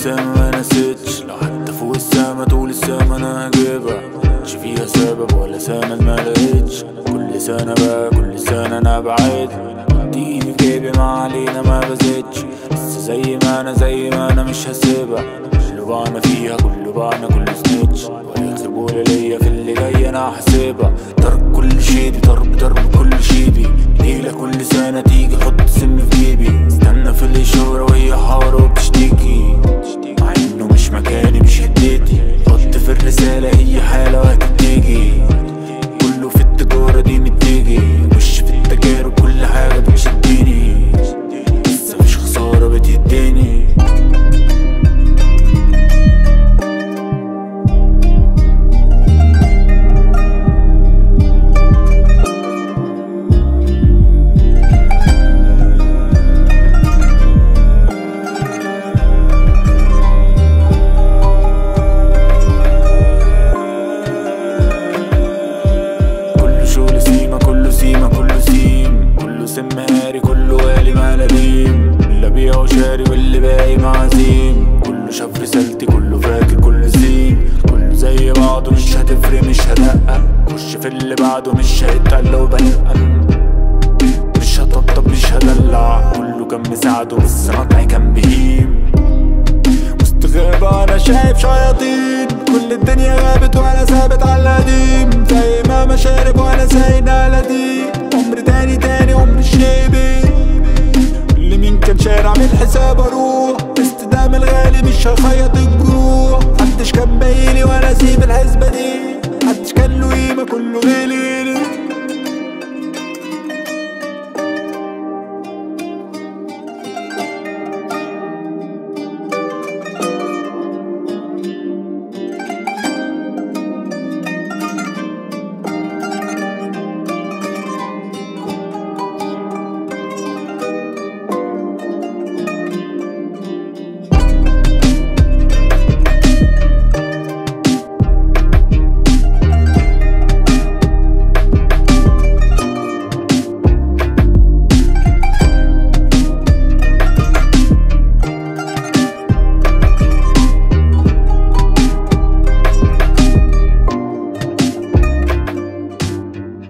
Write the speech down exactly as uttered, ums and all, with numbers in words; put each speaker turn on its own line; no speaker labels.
لسه ما نسيتش، لو حتى فوق السما طول السما انا هجيبها، مش فيها سبب ولا سند ما لقيتش. كل سنة بقى كل سنة انا بعيد، اديني في جيبي ما علينا ما بزيدش، لسه زي ما انا زي ما انا مش هسيبها. كله بعنا فيها كله بعنا كله سنيتش، ولا يحسبولي ليا في اللي جاي انا هحسبها. ترك كل شيدي ضرب ضرب كل شيدي، ليلة كل سنة تيجي حط سم في جيبي، استنى في الاشارة وهي حارة وبتشتكي، مع انه مش مكاني مش هديتي. حط في الرسالة هي حالة وهتتيجي، كله في التجارة دي متيجي، وش في التجارب كل حاجة بتشديني، لسه مفيش خسارة بتهديني. سماري كله غالي ملاليم، اللي ابيع وشاري واللي باقي معزيم، كله شاف رسالتي كله فاكر كل زين، كله زي بعضه مش هتفرق مش هدقق، خش في اللي بعده مش هيتقل وبلقن، مش هطبطب مش هدلع، كله كان مساعده بس مطعي كان بهيم. وسط غابة انا شايف شياطين، كل الدنيا غابت وانا ثابت على القديم، زي ما مشارب وانا سايق على دي، عمر تاني تاني عمر شيبي، اللي مين كان شارع من الحساب اروح، استدام الغالي مش هيخيط الجروح، محدش كان بايلي وانا اسيب الحسبة دي، محدش كان له قيمة كله غالي.